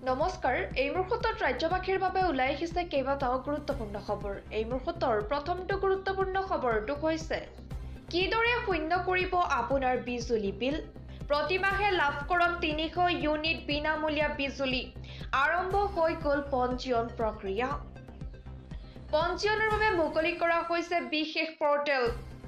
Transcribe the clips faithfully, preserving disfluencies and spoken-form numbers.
নমস্কাৰ এই মুহূৰ্তত ৰাজ্যবাসীৰ বাবে ওলাই আহিছে কেইবাটাও গুৰুত্বপূৰ্ণ খবৰ এই মুহূৰ্তৰ প্ৰথমটো গুৰুত্বপূৰ্ণ খবৰটো হৈছে কিদৰে শূন্য কৰিব আপোনাৰ বিজুলী বিল প্ৰতিমাহে লাভ কৰক তিনিশ ইউনিট বিনামূলীয়া বিজুলী আৰম্ভ হৈ গ'ল পঞ্জীয়ন প্ৰক্ৰিয়া পঞ্জীয়নৰ বাবে মুকলি কৰা হৈছে বিশেষ পৰ্টেল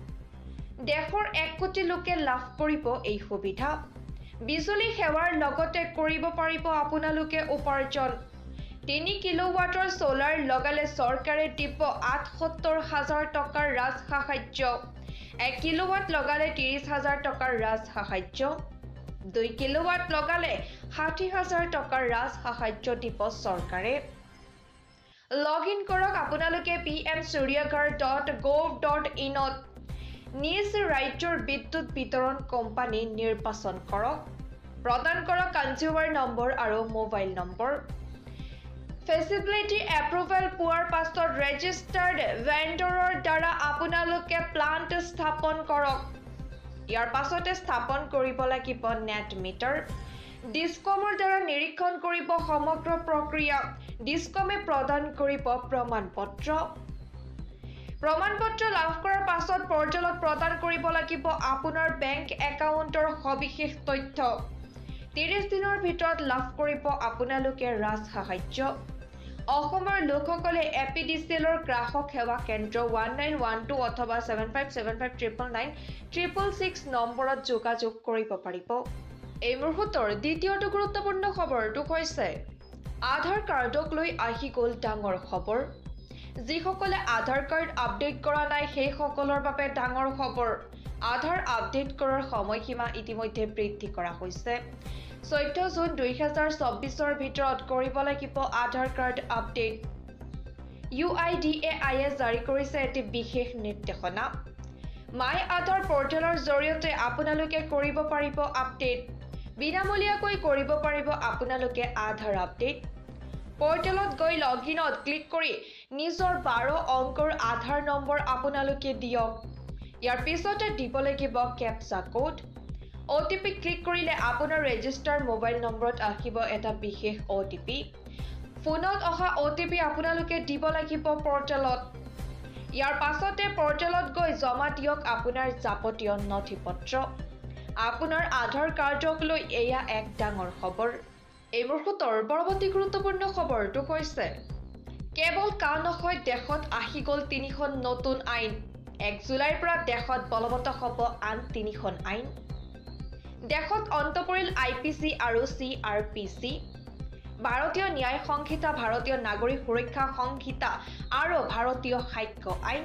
দেশৰ এক কোটি লোকে লাভ কৰিব এই সুবিধা বিজুলী সেৱাৰ লগতে কৰিব পাৰিব আপোনালোকে উপাৰ্জন তিনি কিলোৱাটৰ সোলাৰ লগালে চৰকাৰে দিব আঠসত্তৰ হাজাৰ টকাৰ ৰাজ সাহায্য এক কিলোৱাট লগালে ত্ৰিশ হাজাৰ টকাৰ ৰাজ সাহায্য দুই কিলোৱাট লগালে ষাঠি হাজাৰ টকাৰ ৰাজ সাহায্য দিব চৰকাৰে লগইন কৰক আপোনালোকে P M Suryaghar dot gov dot ইনত নিজ ৰাজ্যৰ বিদ্যুৎ বিতৰণ কোম্পানী নিৰ্বাচন কৰক প্ৰদান কৰক কনজিউমাৰ নম্বৰ আৰু মোবাইল নম্বৰ ফেচিলিটি এপ্ৰুভেল পোৱাৰ পাছত ৰেজিষ্টাৰ্ড ভেণ্ডৰৰ দ্বাৰা আপোনালোকে প্লান্ট স্থাপন কৰক ইয়াৰ পাছতে স্থাপন কৰিব লাগিব নেট মিটাৰ ডিস্কমৰ দ্বাৰা নিৰীক্ষণ কৰিব সমগ্ৰ প্ৰক্ৰিয়া ডিস্কমে প্ৰদান কৰিব প্ৰমাণপত্ৰ প্ৰমাণপত্ৰ লাভ কৰাৰ পাছত পৰ্টেলত প্ৰদান কৰিব লাগিব আপোনাৰ বেংক একাউণ্টৰ সবিশেষ তথ্য ত্ৰিশ দিনৰ ভিতৰত লাভ কৰিব আপোনালোকে ৰাজ সাহায্য অসমৰ লোকসকলে এপিডিচিএলৰ গ্ৰাহক সেৱা কেন্দ্ৰ ওৱান নাইন ওৱান টু অথবা seven five seven five triple nine triple six নম্বৰত যোগাযোগ কৰিব পাৰিব এই মুহূৰ্তৰ দ্বিতীয়টো গুৰুত্বপূৰ্ণ খবৰটো হৈছে আধাৰ কাৰ্ডক লৈ আহি গ'ল ডাঙৰ খবৰ যিসকলে আধাৰ কাৰ্ড আপডেট কৰা নাই সেই সকলৰ বাবে ডাঙৰ খবৰ আধাৰ আপডেট কৰাৰ সময়সীমা ইতিমধ্যে বৃদ্ধি কৰা হৈছে চৈধ্য জুন দুই হাজাৰ চৌব্বিছৰ ভিতৰত কৰিব লাগিব Aadhaar card update U I D A আইয়ে জাৰি কৰিছে এটি বিশেষ নিৰ্দেশনা মাই আধাৰ পৰ্টেলৰ জৰিয়তে আপোনালোকে কৰিব পাৰিব আপডেট বিনামূলীয়াকৈ কৰিব পাৰিব আপোনালোকে আধাৰ আপডেট পৰ্টেলত গৈ লগইনত ক্লিক কৰি নিজৰ বাৰ অংকৰ আধাৰ নম্বৰ আপোনালোকে দিয়ক ইয়াৰ পিছতে দিব লাগিব কেপচা কোড অ'টিপি ক্লিক কৰিলে আপোনাৰ ৰেজিষ্টাৰ মোবাইল নম্বৰত আহিব এটা বিশেষ অ'টিপি ফোনত অহা অ'টিপি আপোনালোকে দিব লাগিব পৰ্টেলত ইয়াৰ পাছতে পৰ্টেলত গৈ জমা দিয়ক আপোনাৰ যাৱতীয় নথিপত্ৰ আপোনাৰ আধাৰ কাৰ্ডক লৈ এয়া এক ডাঙৰ খবৰ এই মুহূৰ্তৰ পৰৱৰ্তী গুৰুত্বপূৰ্ণ খবৰটো হৈছে কেৱল কা নহয় দেশত আহি গ'ল তিনিখন নতুন আইন এক জুলাইৰ পৰা দেশত বলবৎ হ'ব আন তিনিখন আইন দেশত অন্ত পৰিল আই পি চি আৰু C R P C Bharatiya Nyaya সংহিতা ভাৰতীয় নাগৰিক সুৰক্ষা সংহিতা আৰু ভাৰতীয় সাক্ষ্য আইন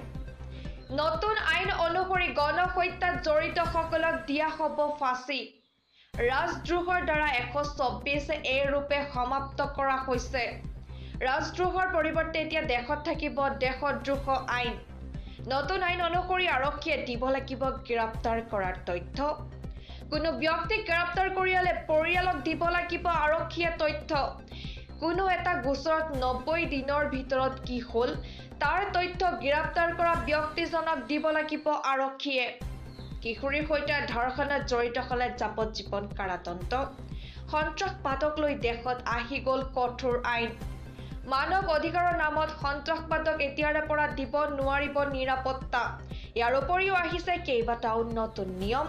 নতুন আইন অনুসৰি গণহত্যাত জড়িতসকলক দিয়া হ'ব ফাঁচী ৰাজদ্ৰোহৰ দ্বাৰা এশ চৌব্বিছ এ ৰূপে সমাপ্ত কৰা হৈছে ৰাজদ্ৰোহৰ পৰিৱৰ্তে এতিয়া দেশত থাকিব দেশদ্ৰোহ আইন নতুন আইন অনুসৰি আৰক্ষীয়ে দিব লাগিব গ্ৰেপ্তাৰ কৰাৰ তথ্য কোনো ব্যক্তিক গ্ৰেপ্তাৰ কৰিলে পৰিয়ালক দিব লাগিব আৰক্ষীয়ে তথ্য কোনো এটা গোচৰত নব্বৈ দিনৰ ভিতৰত কি হ'ল তাৰ তথ্য গ্ৰেপ্তাৰ কৰা ব্যক্তিজনক দিব লাগিব আৰক্ষীয়ে কিশোৰীৰ সৈতে ধৰ্ষণত জড়িত হ'লে যাৱজ্জীৱন কাৰাদণ্ড সন্ত্ৰাসবাদক লৈ দেশত আহি গ'ল কঠোৰ আইন মানৱ অধিকাৰৰ নামত সন্ত্ৰাসবাদক এতিয়াৰে পৰা দিব নোৱাৰিব নিৰাপত্তা ইয়াৰ উপৰিও আহিছে কেইবাটাও নতুন নিয়ম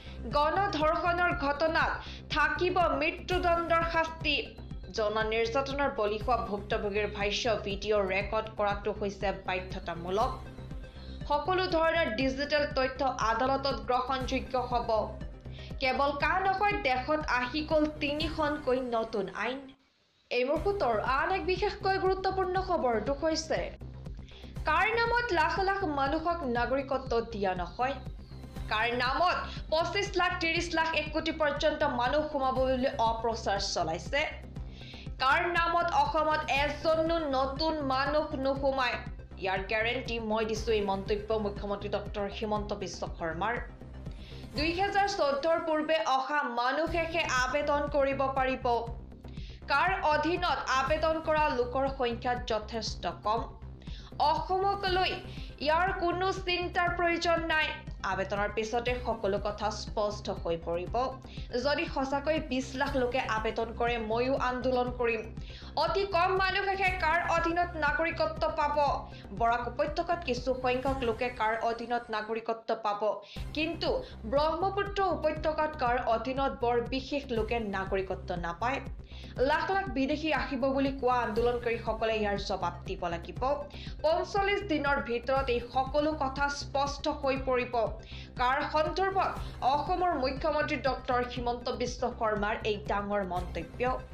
গণধৰ্ষণৰ ঘটনাত থাকিব মৃত্যুদণ্ডৰ শাস্তি যৌন নিৰ্যাতনৰ বলি হোৱা ভুক্তভোগীৰ ভাষ্য ভিডিঅ' ৰেকৰ্ড কৰাটো হৈছে বাধ্যতামূলক সকলো ধৰণৰ ডিজিটেল তথ্য আদালতত গ্ৰহণযোগ্য হ'ব কেৱল কা নহয় দেশত আহি গ'ল তিনিখনকৈ নতুন আইন এই মুহূৰ্তৰ আন এক বিশেষকৈ গুৰুত্বপূৰ্ণ খবৰটো হৈছে কাৰ নামত লাখ লাখ মানুহক নাগৰিকত্ব দিয়া নহয় কাৰ নামত পঁচিছ লাখ ত্ৰিশ লাখ এক কোটি পৰ্যন্ত মানুহ সোমাব বুলি অপ্ৰচাৰ চলাইছে কাৰ নামত অসমত এজনো নতুন মানুহ নোসোমায় ইয়াৰ গ্যাৰেণ্টি মই দিছো এই মন্তব্য মুখ্যমন্ত্ৰী ডক্টৰ হিমন্ত বিশ্ব শৰ্মাৰ দুই হাজাৰ চৈধ্যৰ পূৰ্বে অহা মানুহেহে আবেদন কৰিব পাৰিব কাৰ অধীনত আবেদন কৰা লোকৰ সংখ্যা যথেষ্ট কম অসমক লৈ ইয়াৰ কোনো চিন্তাৰ প্ৰয়োজন নাই আবেদনৰ পিছতে সকলো কথা স্পষ্ট হৈ পৰিব যদি সঁচাকৈ বিশ লাখ লোকে আবেদন কৰে ময়ো আন্দোলন কৰিম অতি কম মানুহে কাৰ অধীনত নাগৰিকত্ব পাব বৰাক উপত্যকাত কিছু সংখ্যক লোকে কাৰ অধীনত নাগৰিকত্ব পাব কিন্তু ব্ৰহ্মপুত্ৰ উপত্যকাত কাৰ অধীনত বৰ বিশেষ লোকে নাগৰিকত্ব নাপায় লাখ লাখ বিদেশী আহিব বুলি কোৱা আন্দোলনকাৰীসকলে ইয়াৰ জবাব দিব লাগিব পঞ্চল্লিছ দিনৰ ভিতৰত এই সকলো কথা স্পষ্ট হৈ পৰিব কাৰ সন্দৰ্ভত অসমৰ মুখ্যমন্ত্ৰী ডক্টৰ হিমন্ত বিশ্ব শৰ্মাৰ এই ডাঙৰ মন্তব্য